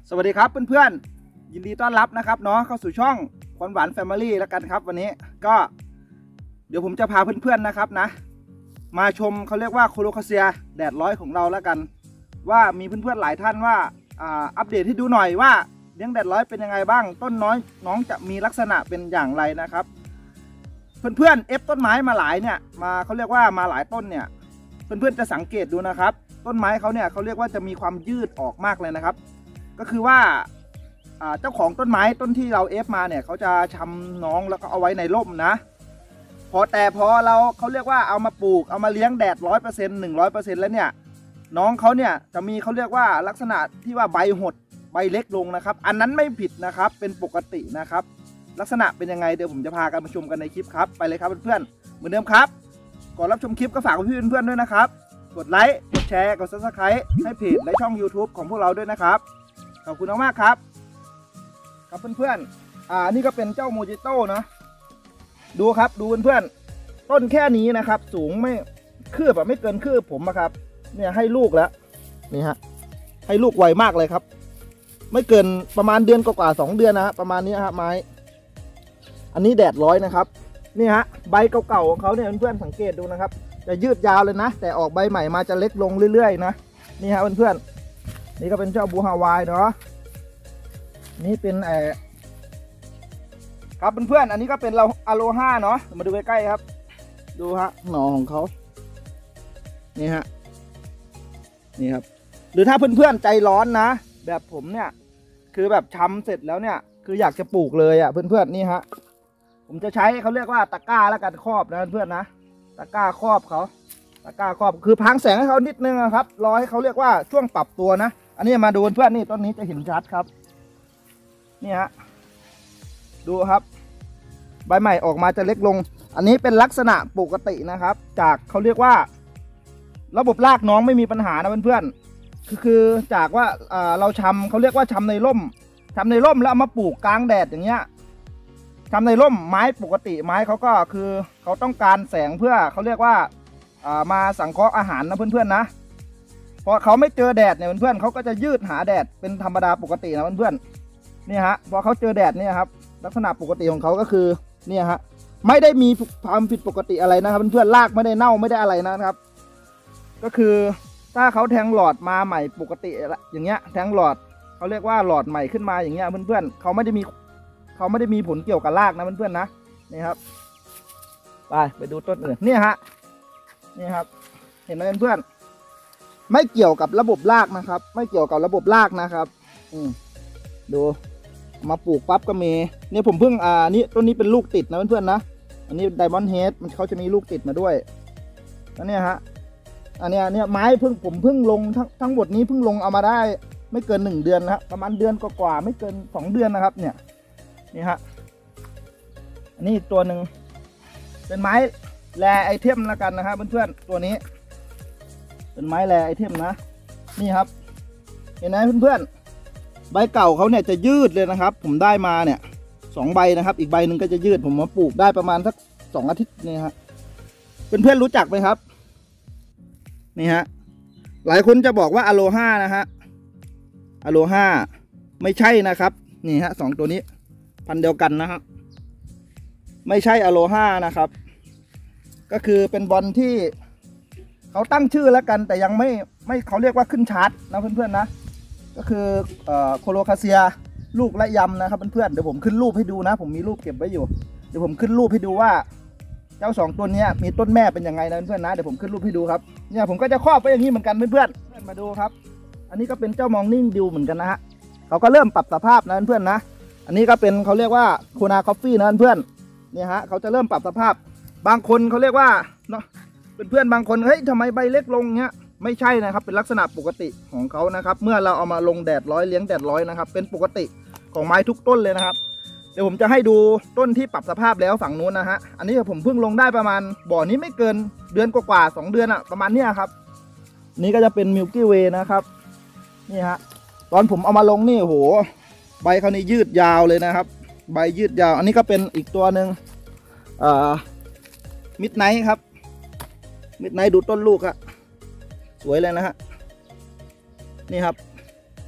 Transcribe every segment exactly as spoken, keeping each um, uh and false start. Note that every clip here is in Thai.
สวัสดีครับเพื่อนๆยินดีต้อนรับนะครับเนาะเข้าสู่ช่องควันหวานแฟมิลี่แล้วกันครับวันนี้ก็เดี๋ยวผมจะพาเพื่อนๆนะครับนะมาชมเขาเรียกว่าโคโลคาเซียแดดร้อยของเราแล้วกันว่ามีเพื่อนๆหลายท่านว่าอัปเดตให้ดูหน่อยว่าเลี้ยงแดดร้อยเป็นยังไงบ้างต้นน้อยน้องจะมีลักษณะเป็นอย่างไรนะครับเพื่อนๆเอฟต้นไม้มาหลายเนี่ยมาเขาเรียกว่ามาหลายต้นเนี่ยเพื่อนๆจะสังเกตดูนะครับต้นไม้เขาเนี่ยเขาเรียกว่าจะมีความยืดออกมากเลยนะครับก็คือว่าเจ้าของต้นไม้ต้นที่เราเอฟมาเนี่ยเขาจะชำน้องแล้วก็เอาไว้ในร่มนะพอแต่พอเราเขาเรียกว่าเอามาปลูกเอามาเลี้ยงแดดร้อยเปอร์เซ็นต์หนึ่งร้อยเปอร์เซ็นต์แล้วเนี่ยน้องเขาเนี่ยจะมีเขาเรียกว่าลักษณะที่ว่าใบหดใบเล็กลงนะครับอันนั้นไม่ผิดนะครับเป็นปกตินะครับลักษณะเป็นยังไงเดี๋ยวผมจะพากันมาชมกันในคลิปครับไปเลยครับเพื่อนๆเหมือนเดิมครับก่อนรับชมคลิปก็ฝากพี่เพื่อนๆด้วยนะครับกดไลค์กดแชร์กดซับสไครต์ให้เพจและช่อง ยูทูบ ของพวกเราด้วยนะครับขอบคุณมากๆครับครับเพื่อนๆอ่านี่ก็เป็นเจ้าโมจิโต้นะดูครับดูเพื่อนๆต้นแค่นี้นะครับสูงไม่คืบแบบไม่เกินคืบผมนะครับเนี่ยให้ลูกแล้วนี่ฮะให้ลูกไวมากเลยครับไม่เกินประมาณเดือนกว่าๆสองเดือนนะฮะประมาณนี้ฮะไม้อันนี้แดดร้อยนะครับนี่ฮะใบเก่าๆของเขาเนี่ยเพื่อนๆสังเกตดูนะครับจะยืดยาวเลยนะแต่ออกใบใหม่มาจะเล็กลงเรื่อยๆนะนี่ฮะเพื่อนๆนี่ก็เป็นเจ้าบูฮาวายเนาะนี่เป็นแอร์ครับเพื่อนๆอันนี้ก็เป็นเราอะโลฮาเนาะมาดูใกล้ๆครับดูฮะหน่อของเขานี่ฮะนี่ครับหรือถ้าเพื่อนๆใจร้อนนะแบบผมเนี่ยคือแบบชำเสร็จแล้วเนี่ยคืออยากจะปลูกเลยอ่ะเพื่อนๆนี่ฮะผมจะใช้เขาเรียกว่าตะกร้าแล้วกันครอบนะเพื่อนๆนะตะกร้าครอบเขาตะกร้าครอบคือพังแสงให้เขานิดนึงนะครับรอให้เขาเรียกว่าช่วงปรับตัวนะอันนี้มาดูเพื่อนนี่ต้นนี้จะเห็นชัดครับนี่ฮะดูครับใบใหม่ออกมาจะเล็กลงอันนี้เป็นลักษณะปกตินะครับจากเขาเรียกว่าระบบรากน้องไม่มีปัญหานะเพื่อนๆคือคือจากว่าเราชำเขาเรียกว่าชำในร่มชำในร่มแล้วเอามาปลูกกลางแดดอย่างเงี้ยชำในร่มไม้ปกติไม้เขาก็คือเขาต้องการแสงเพื่อเขาเรียกว่ามาสังเคราะห์อาหารนะเพื่อนๆนะพอเขาไม่เจอแดดเนี่ยเพื่อนๆเขาก็จะยืดหาแดดเป็นธรรมดาปกตินะเพื่อนๆนี่ฮะพอเขาเจอแดดเนี่ยครับลักษณะปกติของเขาก็คือเนี่ยฮะไม่ได้มีความผิดปกติอะไรนะครับเพื่อนๆรากไม่ได้เน่าไม่ได้อะไรนะครับก็คือถ้าเขาแทงหลอดมาใหม่ปกติอย่างเงี้ยแทงหลอดเขาเรียกว่าหลอดใหม่ขึ้นมาอย่างเงี้ยเพื่อนๆเขาไม่ได้มีเขาไม่ได้มีผลเกี่ยวกับรากนะเพื่อนๆนะนี่ครับไปไปดูต้นอื่นนี่ฮะนี่ครับเห็นไหมเพื่อนๆไม่เกี่ยวกับระบบรากนะครับไม่เกี่ยวกับระบบรากนะครับอืมดูมาปลูกปั๊บก็มีเนี่ยผมเพิ่งอ่านี่ต้นนี้เป็นลูกติดนะเพื่อนๆนะอันนี้ไดมอนด์เฮดมันเขาจะมีลูกติดมาด้วยแล้วเนี่ยฮะอันเนี้ยเนี่ยไม้เพิ่งผมเพิ่งลงทั้งทั้งหมดนี้เพิ่งลงเอามาได้ไม่เกินหนึ่งเดือนนะครับประมาณเดือนกว่าๆไม่เกินสองเดือนนะครับเนี่ยนี่ฮะอันนี้ตัวหนึ่งเป็นไม้แรไอเทมแล้วกันนะครับเพื่อนๆตัวนี้เป็นไม้แรไอเทมนะนี่ครับเห็นไหมเพื่อนๆใบเก่าเขาเนี่ยจะยืดเลยนะครับผมได้มาเนี่ยสองใบนะครับอีกใบหนึ่งก็จะยืดผมมาปลูกได้ประมาณสักสองอาทิตย์นี่ฮะเพื่อนๆรู้จักไหมครับนี่ฮะหลายคนจะบอกว่าอะโลฮานะฮะอะโลฮาไม่ใช่นะครับนี่ฮะสองตัวนี้พันเดียวกันนะครับไม่ใช่อะโลฮานะครับก็คือเป็นบอลที่เขาตั้งชื่อแล้วกันแต่ยังไม่ไม่เขาเรียกว่าขึ้นชาร์ตนะเพื่อนๆนะก็คือโคโลคาเซียลูกและยำนะครับเพื่อนๆเดี๋ยวผมขึ้นรูปให้ดูนะผมมีรูปเก็บไว้อยู่เดี๋ยวผมขึ้นรูปให้ดูว่าเจ้าสองตัวนี้มีต้นแม่เป็นยังไงนะเพื่อนๆนะเดี๋ยวผมขึ้นรูปให้ดูครับเนี่ยผมก็จะครอบไว้อย่างนี้เหมือนกันเพื่อนๆเพื่อนมาดูครับอันนี้ก็เป็นเจ้ามองนิ่งดิวเหมือนกันนะฮะเขาก็เริ่มปรับสภาพนะเพื่อนๆนะอันนี้ก็เป็นเขาเรียกว่าโคนาคอฟฟี่นะเพื่อนเนี่ยฮะเขาจะเริ่มปรับสภาพบางคนเขาเรียกว่าเนาะเพื่อนๆบางคนเฮ้ยทำไมใบเล็กลงเงี้ยไม่ใช่นะครับเป็นลักษณะปกติของเขานะครับเมื่อเราเอามาลงแดดร้อยเลี้ยงแดดร้อยนะครับเป็นปกติของไม้ทุกต้นเลยนะครับเดี๋ยวผมจะให้ดูต้นที่ปรับสภาพแล้วฝั่งนู้นนะฮะอันนี้ผมเพิ่งลงได้ประมาณบ่อนี้ไม่เกินเดือนกว่าๆสองเดือนอะประมาณเนี้ยครับนี่ก็จะเป็นมิลกี้เวย์นะครับนี่ฮะตอนผมเอามาลงนี่โหใบเขานี่ยืดยาวเลยนะครับใบยืดยาวอันนี้ก็เป็นอีกตัวหนึ่งอ่ามิดไนท์ครับมิดไนท์ดูต้นลูกอะสวยเลยนะฮะนี่ครับ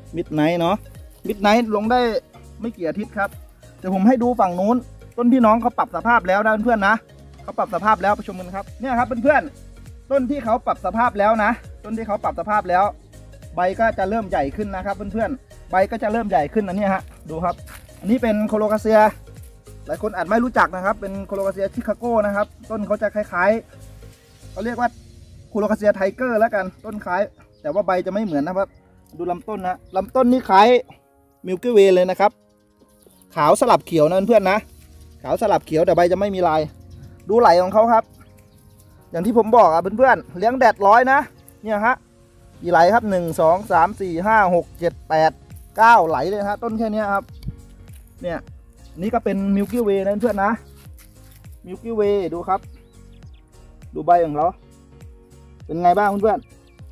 มิดไนท์เนาะมิดไนท์ลงได้ไม่กี่อาทิตย์ครับแต่ผมให้ดูฝั่งนู้นต้นที่น้องเขาปรับสภาพแล้วนะเพื่อนๆนะเขาปรับสภาพแล้วไปชมกันครับเนี่ยครับเพื่อนๆต้นที่เขาปรับสภาพแล้วนะต้นที่เขาปรับสภาพแล้วใบก็จะเริ่มใหญ่ขึ้นนะครับเพื่อนๆใบก็จะเริ่มใหญ่ขึ้นอันนี้ฮะดูครับอันนี้เป็นโคโลคาเซียหลายคนอาจไม่รู้จักนะครับเป็นโคโลคาเซียชิคาโก้นะครับต้นเขาจะคล้ายๆเขาเรียกว่าโคโลคาเซียไทเกอร์แล้วกันต้นคล้ายแต่ว่าใบจะไม่เหมือนนะครับดูลำต้นนะลำต้นนี่คล้ายมิลกี้เวย์เลยนะครับขาวสลับเขียวนะเพื่อนๆนะขาวสลับเขียวแต่ใบจะไม่มีลายดูไหลของเขาครับอย่างที่ผมบอกอ่ะเพื่อนๆเลี้ยงแดดร้อยนะเนี่ยฮะกี่ไหลครับหนึ่งสองสามสี่ห้าหกเจ็ดแปดเก้าไหลเลยฮะต้นแค่นี้ครับเนี่ยนี่ก็เป็นมิลกี้เวย์นะเพื่อนนะมิลกี้เวย์ดูครับดูใบของเขาเป็นไงบ้างเพื่อน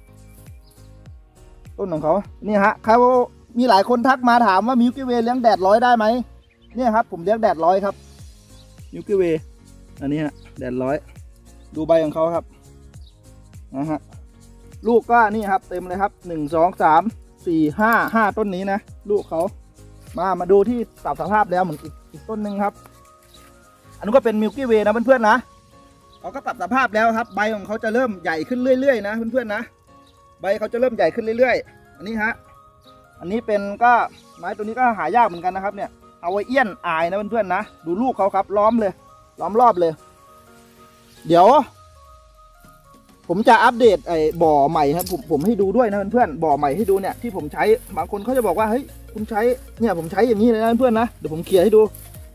ๆต้นของเขานี่ฮะเขามีหลายคนทักมาถามว่ามิลกี้เวย์เลี้ยงแดดร้อยได้ไหมเนี่ยครับผมเลี้ยงแดดร้อยครับมิลกี้เวย์อันนี้ฮะแดดร้อยดูใบของเขาครับนะฮะลูกก็นี่ครับเต็มเลยครับหนึ่งสองสามสี่ห้าห้าต้นนี้นะลูกเขามามาดูที่ปรับสภาพแล้วเหมือนอีกอีกต้นหนึ่งครับอันนี้ก็เป็นมิลกี้เวย์นะเพื่อนๆนะเขาก็ปรับสภาพแล้วครับใบของเขาจะเริ่มใหญ่ขึ้นเรื่อยๆนะเพื่อนๆนะใบเขาจะเริ่มใหญ่ขึ้นเรื่อยๆอันนี้ฮะอันนี้เป็นก็ไม้ตัวนี้ก็หายากเหมือนกันนะครับเนี่ยเอาไว้เอี้ยนอายนะเพื่อนๆนะดูลูกเขาครับล้อมเลยล้อมรอบเลยเดี๋ยวผมจะอัปเดตไอ้บ่อใหม่ครับผมผมให้ดูด้วยนะเพื่อนๆบ่อใหม่ให้ดูเนี่ยที่ผมใช้บางคนเขาจะบอกว่าเฮ้ยคุณใช้เนี่ยผมใช้อย่างนี้เลยนะเพื่อนๆนะเดี๋ยวผมเคลียร์ให้ดู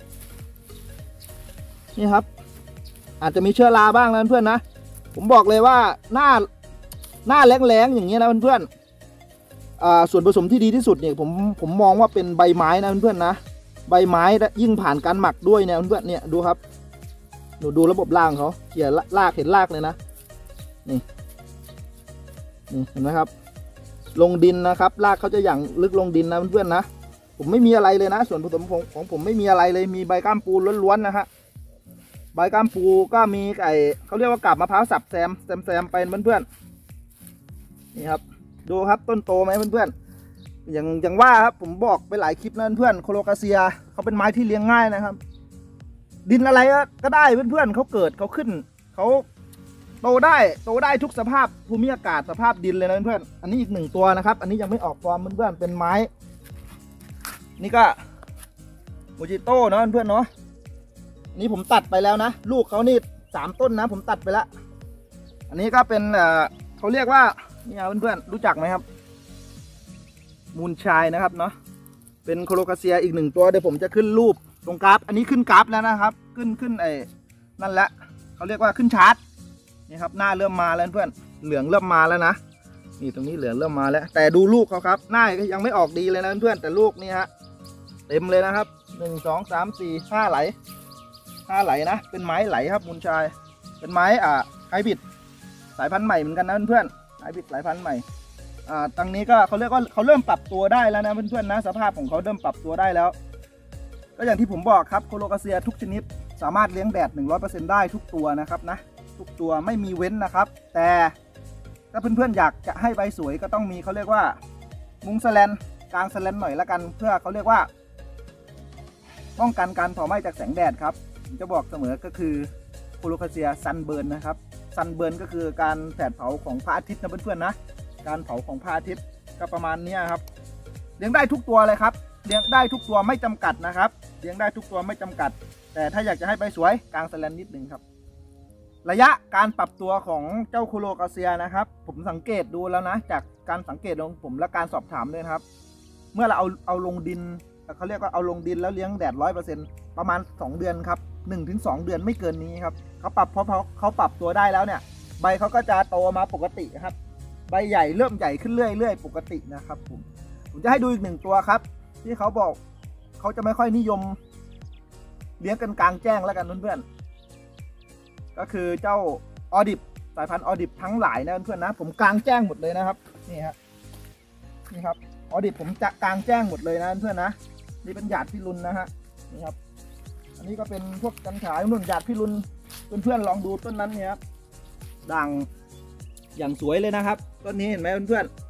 นี่ครับอาจจะมีเชื้อราบ้างนะเพื่อนๆนะผมบอกเลยว่าหน้าหน้าแล้งๆอย่างเงี้ยนะเพื่อนๆอ่าส่วนผสมที่ดีที่สุดเนี่ยผมผมมองว่าเป็นใบไม้นะเพื่อนๆนะใบไม้ยิ่งผ่านการหมักด้วยเนี่ยเพื่อนๆเนี่ยดูครับหนูดูระบบรากเขาเกี่ยรากเห็นรากเลยนะนี่นี่เห็นไหมครับลงดินนะครับรากเขาจะอย่างลึกลงดินนะเพื่อนๆนะผมไม่มีอะไรเลยนะส่วนผสมของของผมไม่มีอะไรเลยมีใบก้ามปูล้วนๆนะฮะใบก้ามปูก็มีไก่เขาเรียกว่ากาบมะพร้าวสับแซมแซมแซมไปเพื่อนๆนี่ครับดูครับต้นโตไหมเพื่อนๆอย่างอย่างว่าครับผมบอกไปหลายคลิปนะเพื่อนโคโลคาเซียเขาเป็นไม้ที่เลี้ยงง่ายนะครับดินอะไรก็ได้เพื่อนๆเขาเกิดเขาขึ้นเขาโตได้โตได้ทุกสภาพภูมิอากาศสภาพดินเลยนะเพื่อนอันนี้อีกหนึ่งตัวนะครับอันนี้ยังไม่ออกฟอร์มเพื่อนๆเป็นไม้นี่ก็โมจิโต้เนาะเพื่อนๆเนาะนี่ผมตัดไปแล้วนะลูกเขานี่สามต้นนะผมตัดไปแล้วอันนี้ก็เป็นเอ่อเขาเรียกว่านี่เพื่อนๆรู้จักไหมครับมูนชายนะครับเนาะเป็นโคโลคาเซียอีกหนึ่งตัวเดี๋ยวผมจะขึ้นรูปตรงกราฟอันนี้ขึ้นกราฟแล้วนะครับขึ้นขึ้นไอ้นั่นแหละเขาเรียกว่าขึ้นชาร์ตนี่ครับหน้าเริ่มมาแล้วเพื่อนเหลืองเริ่มมาแล้วนะนี่ตรงนี้เหลืองเริ่มมาแล้วแต่ดูลูกเขาครับหน้าก็ยังไม่ออกดีเลยนะเพื่อนแต่ลูกนี่ฮะเต็มเลยนะครับหนึ่งสองสามสี่ห้าไหลห้าไหลนะเป็นไม้ไหลครับมูลชายเป็นไม้อ่าไฮบริดสายพันธุ์ใหม่เหมือนกันนะเพื่อนไฮบริดสายพันธุ์ใหม่อ่าตรงนี้ก็เขาเรียกว่าเขาเริ่มปรับตัวได้แล้วนะเพื่อนๆนะสภาพของเขาเริ่มปรับตัวได้แล้วก็อย่างที่ผมบอกครับโคโลคาเซียทุกชนิดสามารถเลี้ยงแดด หนึ่งร้อยเปอร์เซ็นต์ ได้ทุกตัวนะครับนะทุกตัวไม่มีเว้นนะครับแต่ถ้าเพื่อนๆอยากจะให้ใบสวยก็ต้องมีเขาเรียกว่ามุงสแลนกลางสแลนหน่อยละกันเพื่อเขาเรียกว่าป้องกันการเผาไหม้จากแสงแดดครับผมจะบอกเสมอก็คือโคโลคาเซียซันเบิร์นนะครับซันเบิร์นก็คือการแผดเผาของพระอาทิตย์นะเพื่อนๆนะการเผาของพระอาทิตย์ก็ประมาณนี้ครับเลี้ยงได้ทุกตัวเลยครับเลี้ยงได้ทุกตัวไม่จำกัดนะครับเลี้ยงได้ทุกตัวไม่จำกัดแต่ถ้าอยากจะให้ใบสวยกลางสแลนนิดนึงครับระยะการปรับตัวของเจ้าโคโลคาเซียนะครับผมสังเกตดูแล้วนะจากการสังเกตของผมและการสอบถามด้วยครับเมื่อเราเอาเอาลงดินเขาเรียกว่าเอาลงดินแล้วเลี้ยงแดดร้อยเปอร์เซ็นต์ประมาณสองเดือนครับหนึ่งถึงสองเดือนไม่เกินนี้ครับเขาปรับเพราะเขาปรับตัวได้แล้วเนี่ยใบเขาก็จะโตมาปกติครับใบใหญ่เริ่มใหญ่ขึ้นเรื่อยๆปกตินะครับผมผมจะให้ดูอีกหนึ่งตัวครับที่เขาบอกเขาจะไม่ค่อยนิยมเลี้ยงกันกลางแจ้งแล้วกันเพื่อนๆก็คือเจ้าออดิบสายพันธุ์ออดิบทั้งหลายนะเพื่อนๆนะผมกลางแจ้งหมดเลยนะครับนี่ครับนี่ครับออดิบผมจะกลางแจ้งหมดเลยนะเพื่อนๆนะนี่เป็นหยาดพิรุณนะฮะนี่ครับอันนี้ก็เป็นพวกกันฉายนุ่นหยาดพิรุณเพื่อนๆลองดูต้นนั้นเนี่ยครับด่างอย่างสวยเลยนะครับต้นนี้เห็นไหมเพื่อน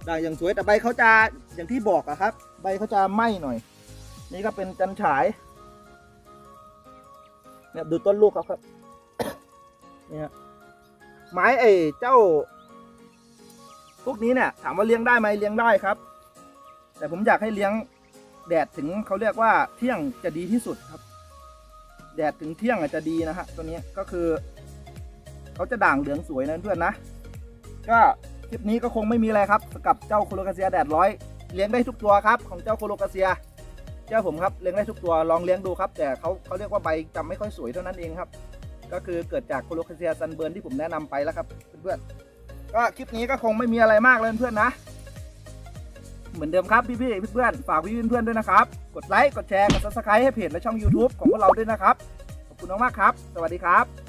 ด่างอย่างสวยแต่ใบเขาจะอย่างที่บอกอะครับใบเขาจะไหม้หน่อยนี่ก็เป็นจันฉายเนี่ยดูต้นลูกเขาครับ เนี่ยไม้ไอ้เจ้าพวกนี้เนี่ยถามว่าเลี้ยงได้ไหมเลี้ยงได้ครับ แต่ผมอยากให้เลี้ยงแดดถึงเขาเรียกว่าเที่ยงจะดีที่สุดครับแดดถึงเที่ยงอาจจะดีนะฮะตัวนี้ก็คือเขาจะด่างเหลืองสวยนะเพื่อนนะก็คลิปนี้ก็คงไม่มีอะไรครับกับเจ้าโคโลคาเซียแดดร้อยเลี้ยงได้ทุกตัวครับของเจ้าโคโลคาเซียเจ้าผมครับเลี้ยงได้ทุกตัวลองเลี้ยงดูครับแต่เขาเขาเรียกว่าใบจำไม่ค่อยสวยเท่านั้นเองครับก็คือเกิดจากโคโลคาเซียซันเบิร์นที่ผมแนะนำไปแล้วครับเพื่อนๆก็คลิปนี้ก็คงไม่มีอะไรมากเลยเพื่อนนะเหมือนเดิมครับพี่ๆเพื่อนๆฝากพี่ๆเพื่อนๆด้วยนะครับกดไลค์กดแชร์กดซับสไครต์ให้เพจและช่อง ยูทูบ ของพวกเราด้วยนะครับขอบคุณมากๆครับสวัสดีครับ